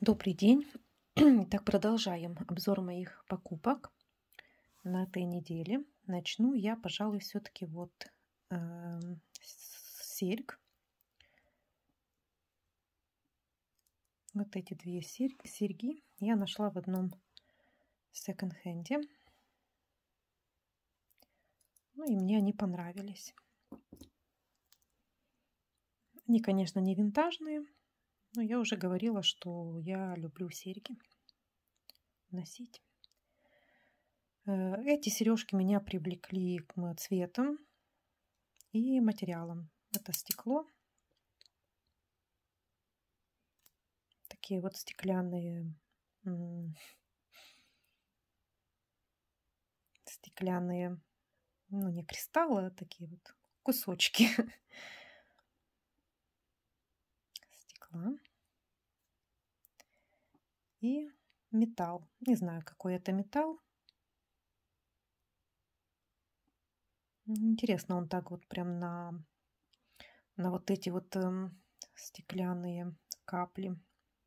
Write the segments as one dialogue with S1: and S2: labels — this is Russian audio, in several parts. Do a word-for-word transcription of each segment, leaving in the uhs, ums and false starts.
S1: Добрый день. Так, продолжаем обзор моих покупок на этой неделе. Начну я, пожалуй, все-таки вот эм, с серьг. Вот эти две серь- серьги я нашла в одном секонд-хенде. Ну и мне они понравились. Они, конечно, не винтажные, но я уже говорила, что я люблю серьги носить. Э, Эти сережки меня привлекли к цветом и материалам. Это стекло. Такие вот стеклянные м, стеклянные, ну, не кристаллы, а такие вот кусочки стекла и металл. Не знаю, какой это металл. Интересно, он так вот прям на, на вот эти вот эм, стеклянные капли.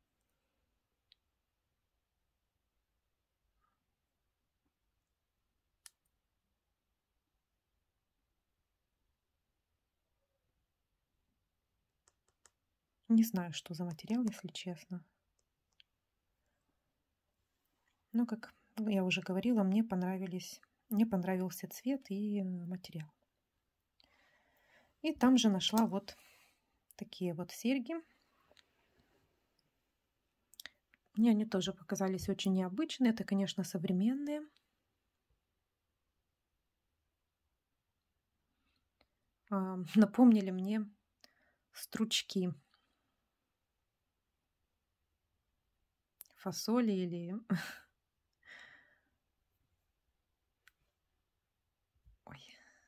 S1: Не знаю, что за материал, если честно. Но, как я уже говорила, мне понравились, мне понравился цвет и э, материал. И там же нашла вот такие вот серьги. Мне они тоже показались очень необычные. Это, конечно, современные. А, Напомнили мне стручки фасоли или... Ой.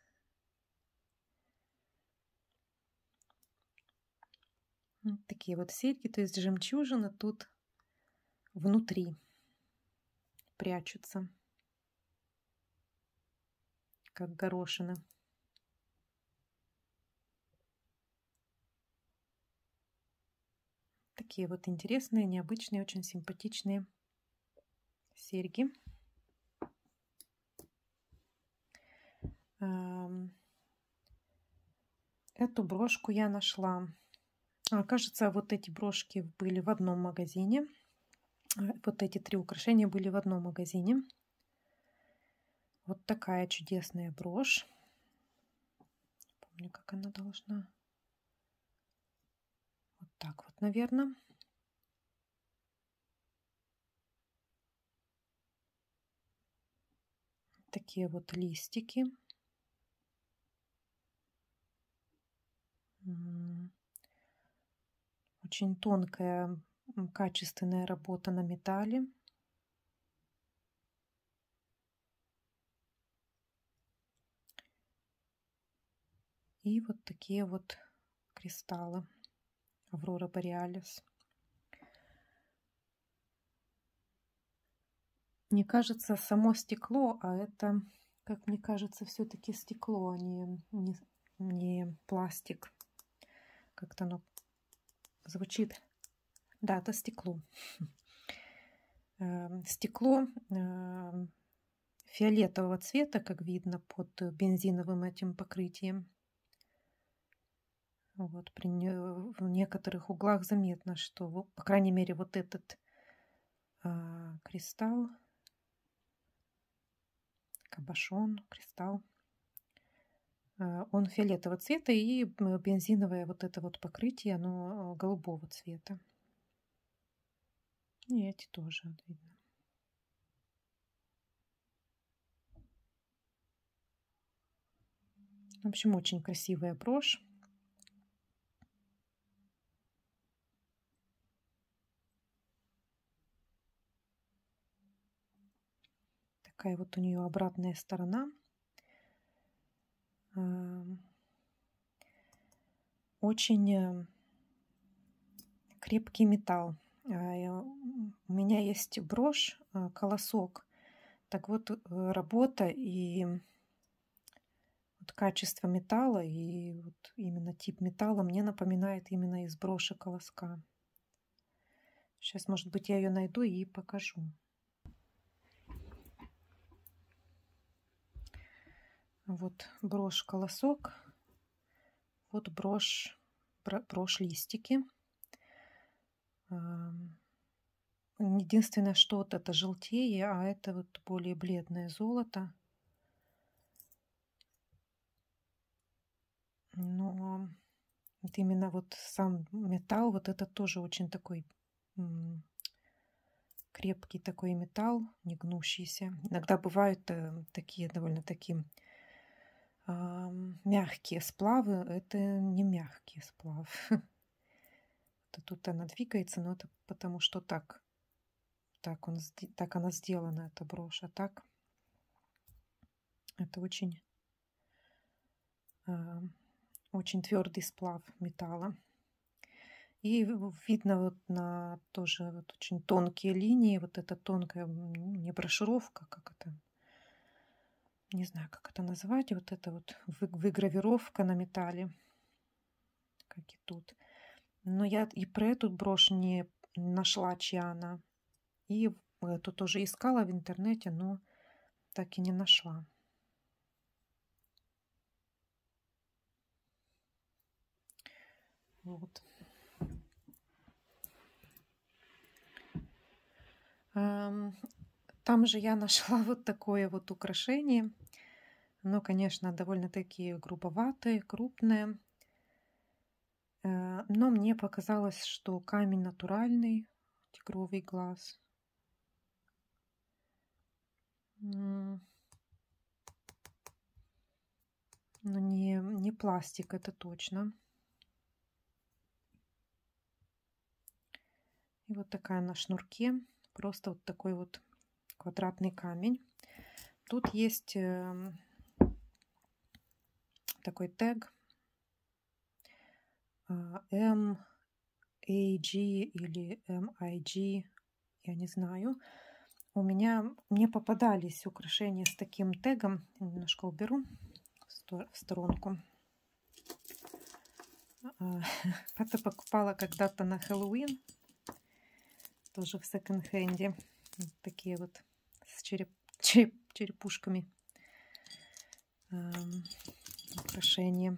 S1: Вот такие вот серьги, то есть жемчужина тут внутри прячутся, как горошина. Такие вот интересные, необычные, очень симпатичные серьги. Ам, Эту брошку я нашла. А, Кажется, вот эти брошки были в одном магазине. А, Вот эти три украшения были в одном магазине. Вот такая чудесная брошь. Не помню, как она должна. Вот так вот, наверное. Такие вот листики. М, Очень тонкая, м, качественная работа на металле. И вот такие вот кристаллы. Аврора Бореалис. Не кажется, само стекло, а это, как мне кажется, все-таки стекло, а не, не, не пластик. Как-то оно звучит. Да, это стекло. Эм, Стекло эм, фиолетового цвета, как видно под бензиновым этим покрытием. Вот, при не- в некоторых углах заметно, что, во- по крайней мере, вот этот а, кристалл, кабошон, кристалл, а, он фиолетового цвета, и м, бензиновое вот это вот покрытие, оно а, голубого цвета. И эти тоже вот видно. В общем, очень красивая брошь. Такая вот у нее обратная сторона. Ам, Очень э, крепкий металл. А, я- У меня есть брошь, а, колосок. Так вот, э, работа и вот качество металла, и вот именно тип металла мне напоминает именно из броши колоска. В Сейчас, может быть, я ее найду и покажу. Вот брошь-колосок. Вот брошь, брошь-листики. Единственное, что вот это желтее, а это вот более бледное золото. Но вот именно вот сам металл, вот это тоже очень такой крепкий такой металл, не гнущийся. Иногда бывают э, такие довольно-таки э, мягкие сплавы. Это не мягкий сплав. Тут она двигается, но это потому что так, так, он, так она сделана, эта брошь. А так это очень, э, очень твердый сплав металла. И видно вот на тоже вот очень тонкие линии, вот эта тонкая не брошюровка, как это, не знаю, как это назвать, вот это вот выгравировка на металле, как и тут. Но я и про эту брошь не нашла, чья она. И эту тоже искала в интернете, но так и не нашла. Вот. Там же я нашла вот такое вот украшение. Оно, конечно, довольно-таки грубоватое, крупное. Но мне показалось, что камень натуральный, тигровый глаз. Но не, не пластик, это точно. И вот такая на шнурке. Просто вот такой вот квадратный камень. Тут есть э, такой тег э, эм эй джи или эм ай джи, я не знаю. У меня, мне попадались украшения с таким тегом. Немножко уберу в сторонку. Это покупала когда-то на Хэллоуин. Тоже в секонд-хенде. Вот такие вот с череп, череп, черепушками эм, украшения.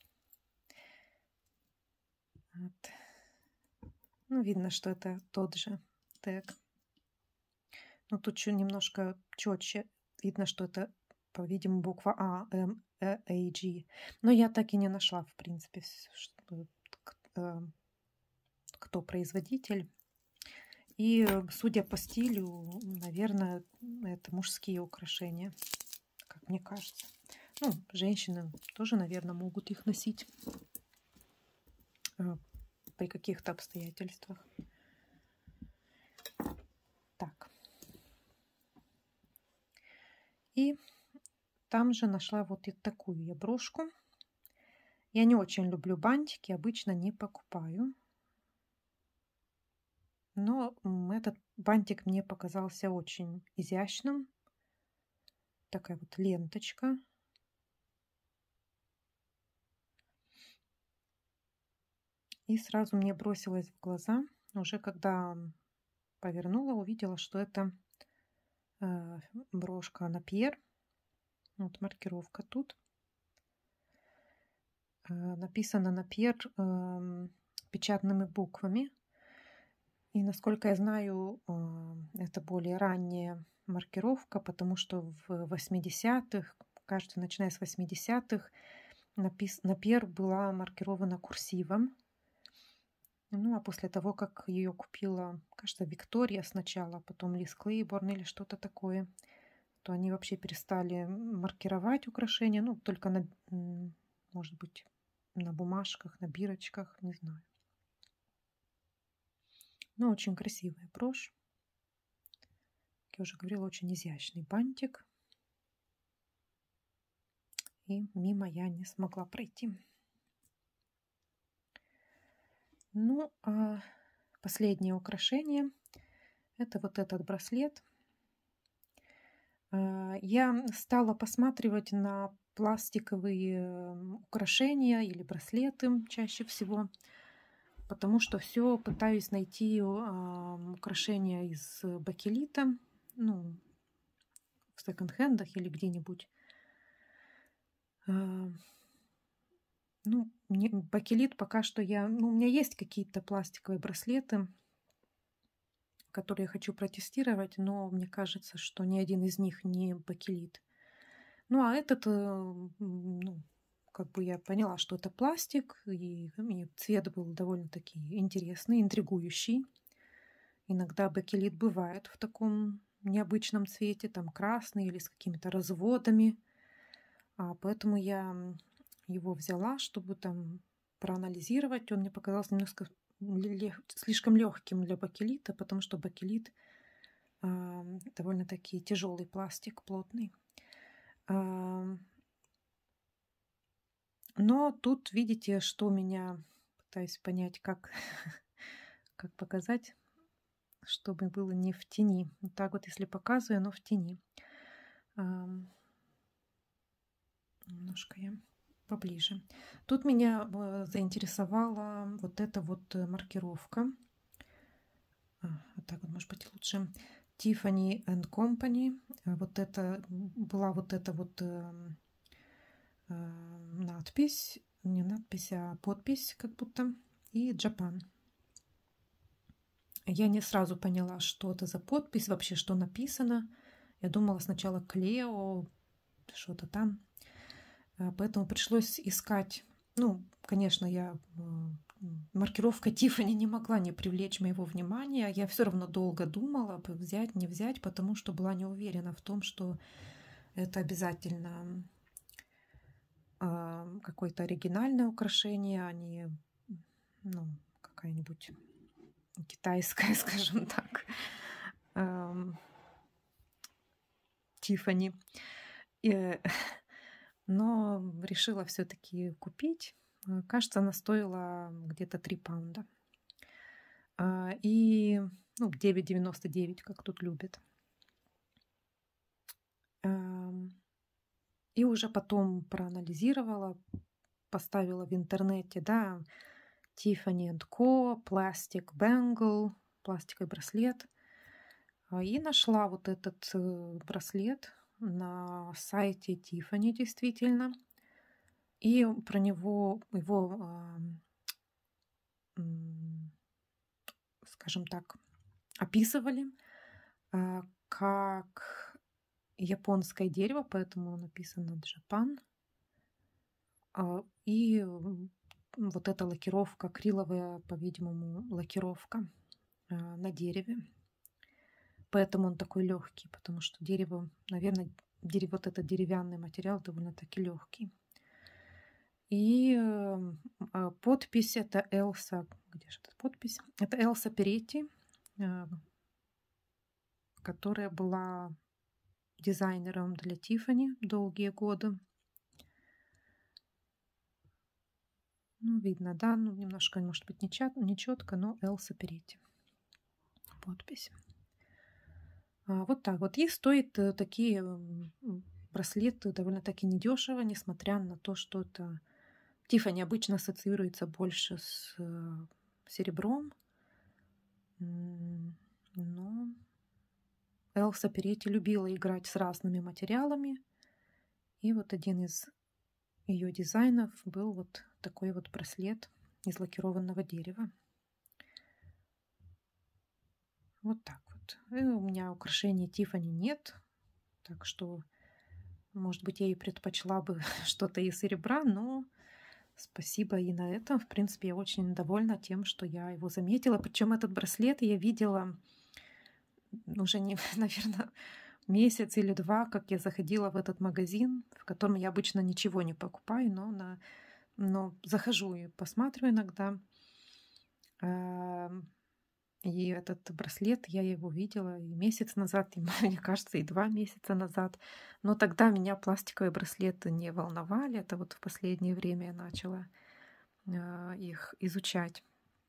S1: Вот. Ну, видно, что это тот же тег. Но тут еще немножко четче. Видно, что это, по-видимому, буква А, М, Э, Эй, Джи. Но я так и не нашла, в принципе, кто производитель. И, судя по стилю, наверное, это мужские украшения, как мне кажется. Ну, женщины тоже, наверное, могут их носить при каких-то обстоятельствах. Так. И там же нашла вот и такую я брошку. Я не очень люблю бантики, обычно не покупаю. Но этот бантик мне показался очень изящным. Такая вот ленточка. И сразу мне бросилось в глаза, уже когда повернула, увидела, что это э, брошка Напьер. Вот маркировка тут. Э, написано Напьер э, печатными буквами. И, насколько я знаю, э, это более ранняя маркировка, потому что в восьмидесятых, кажется, начиная с восьмидесятых, Напьер была маркирована курсивом. Ну, а после того, как ее купила, кажется, Виктория сначала, потом Лиз Клейборн или что-то такое, то они вообще перестали маркировать украшения, ну, только на, может быть, на бумажках, на бирочках, не знаю. Но очень красивая брошь. Как я уже говорила, очень изящный бантик. И мимо я не смогла пройти. Ну, а последнее украшение – это вот этот браслет. Я стала посматривать на пластиковые украшения или браслеты чаще всего, потому что все пытаюсь найти украшения из бакелита, ну, в секонд-хендах или где-нибудь. А, ну, не, бакелит пока что я... Ну, у меня есть какие-то пластиковые браслеты, которые я хочу протестировать, но мне кажется, что ни один из них не бакелит. Ну, а этот, ну, как бы я поняла, что это пластик, и, и цвет был довольно-таки интересный, интригующий. Иногда бакелит бывает в таком необычном цвете, там красный или с какими-то разводами. А поэтому я его взяла, чтобы там проанализировать. Он мне показался немножко слишком легким для бакелита, потому что бакелит э, довольно-таки тяжелый пластик, плотный. Э, но тут видите, что меня пытаюсь понять, как, как показать, чтобы было не в тени. Вот так вот, если показываю, оно в тени. Э, немножко я поближе. Тут меня заинтересовала вот эта вот маркировка. А, вот так вот, может быть, лучше. Tiffany энд Company. Вот это была вот эта вот э, э, надпись. Не надпись, а подпись как будто. И Japan. Я не сразу поняла, что это за подпись, вообще, что написано. Я думала сначала Клео, что-то там. Поэтому пришлось искать. Ну, конечно, я маркировка Tiffany не могла не привлечь моего внимания. Я все равно долго думала, взять, не взять, потому что была не уверена в том, что это обязательно какое-то оригинальное украшение, а не, ну, какая-нибудь китайская, скажем так, Tiffany. Но решила все-таки купить. Кажется, она стоила где-то три паунда. И ну, девять девяносто девять, как тут любят. И уже потом проанализировала, поставила в интернете, да, Tiffany энд Co, Plastic Bangle, пластиковый браслет. И нашла вот этот браслет на сайте Tiffany, действительно. И про него, его, скажем так, описывали как японское дерево, поэтому написано Japan. И вот эта лакировка, акриловая, по-видимому, лакировка на дереве. Поэтому он такой легкий, потому что дерево, наверное, дерево, вот этот деревянный материал довольно-таки легкий. И подпись это Элса. Где же эта подпись? Это Элса Перетти, которая была дизайнером для Tiffany долгие годы. Ну, видно, да, ну, немножко, может быть, не четко, но Элса Перетти. Подпись. Вот так вот. И стоит такие браслеты довольно-таки недешево, несмотря на то, что это Tiffany обычно ассоциируется больше с серебром. Но Элса Перетти любила играть с разными материалами. И вот один из ее дизайнов был вот такой вот браслет из лакированного дерева. Вот так вот. И у меня украшений Tiffany нет, так что, может быть, я и предпочла бы что-то из серебра, но спасибо и на этом. В принципе, я очень довольна тем, что я его заметила. Причем этот браслет я видела уже, не, наверное, месяц или два, как я заходила в этот магазин, в котором я обычно ничего не покупаю, но, на, но захожу и посматриваю иногда. И этот браслет, я его видела и месяц назад, и, мне кажется, и два месяца назад. Но тогда меня пластиковые браслеты не волновали. Это вот в последнее время я начала э, их изучать.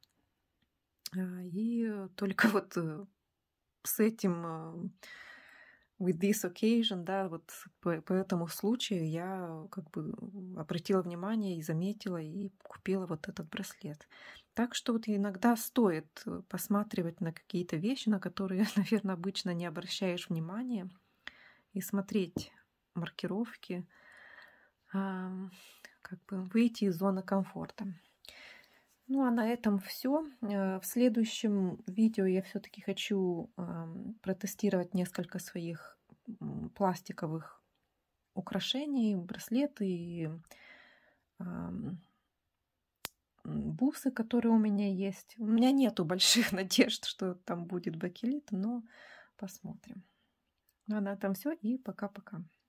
S1: И только вот с этим, with this occasion, да, вот по, по этому случаю я как бы обратила внимание и заметила, и купила вот этот браслет. Так что вот иногда стоит э, посматривать на какие-то вещи, на которые, наверное, обычно не обращаешь внимания, и смотреть маркировки, ам, как бы выйти из зоны комфорта. Ну, а на этом все. В следующем видео я все-таки хочу ам, протестировать несколько своих м, пластиковых украшений, браслеты и ам, м, бусы, которые у меня есть. У меня нету больших надежд, что там будет бакелит, но посмотрим. Ну, а на этом все и пока-пока.